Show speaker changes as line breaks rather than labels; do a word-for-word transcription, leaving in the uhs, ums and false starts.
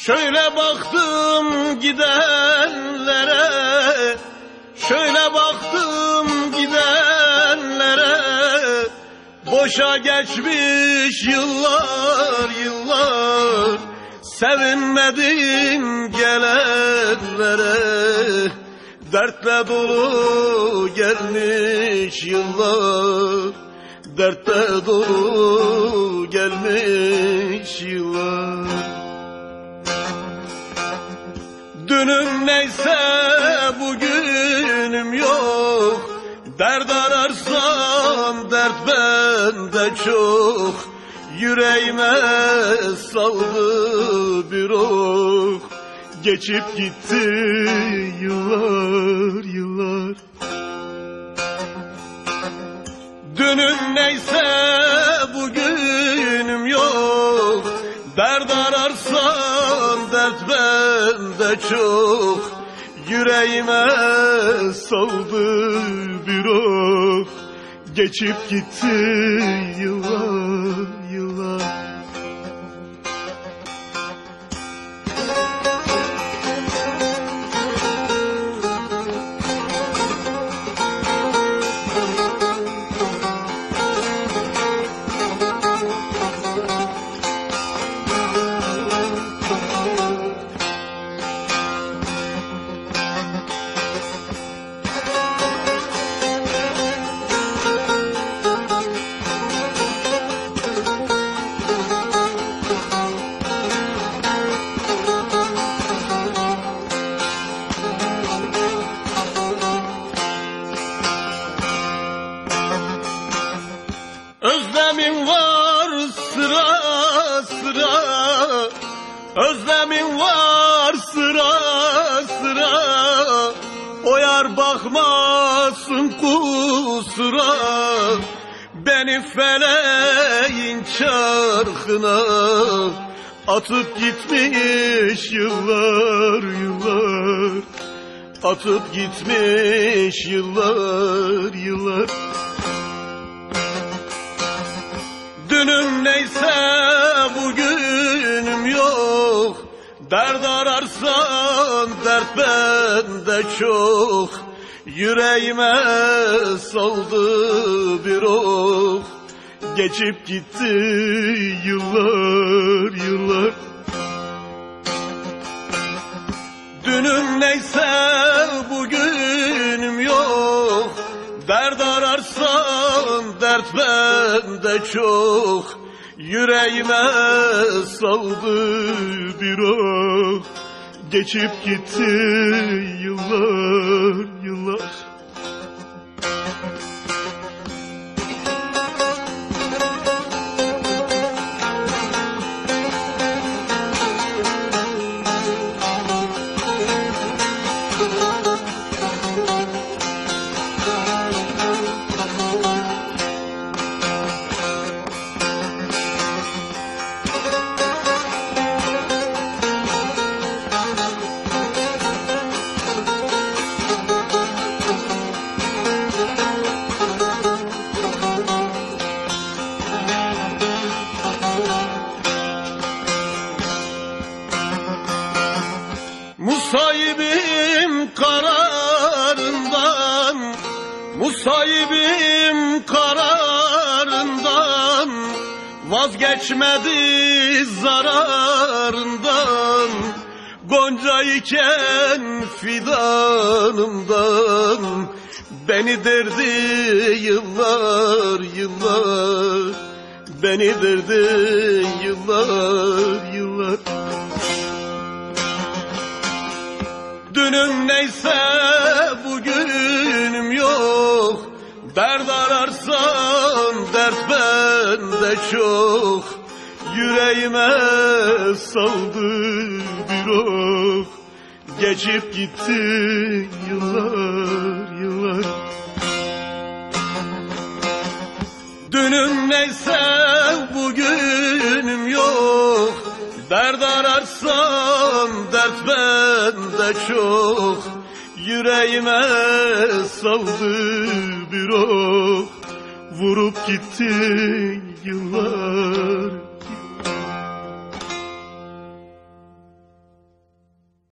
Şöyle baktım gidenlere, şöyle baktım gidenlere, boşa geçmiş yıllar yıllar, sevinmedim gelenlere, dertle dolu gelmiş yıllar, dertle dolu gelmiş yıllar. Dünüm neyse bugünüm yok, dert ararsam dert bende çok, yüreğime saldı bir ok, geçip gitti yıllar yıllar. Dünüm neyse bugünüm yok, dert ararsan dert bende çok, yüreğime saldı bir ok, geçip gitti yıllar yıllar. Özlemim var sıra sıra, özlemim var sıra sıra, o yar bakmasın kusura, beni feleğin çarkına atıp gitmiş yıllar yıllar, atıp gitmiş yıllar yıllar. Dünüm neyse bugünüm yok, dert ararsan dert bende çok, yüreğime saldı bir ok, geçip gitti yıllar yıllar. Dünüm neyse bugünüm yok, dert ararsan dert bende çok, yüreğime saldı bir ok, geçip gitti yıllar yıllar. Musayibim kararından, musayibim kararından, vazgeçmedi zararından, gonca iken fidanımdan, beni derdi yıllar yıllar, beni derdi yıllar yıllar. Dünüm neyse bugünüm yok, dert ararsan dert bende çok, yüreğime saldı bir ok, geçip gitti yıllar yıllar. Dünüm neyse bugünüm yok, dert ararsan dert bende çok, yüreğime saldı bir ok, vurup gitti yıllar.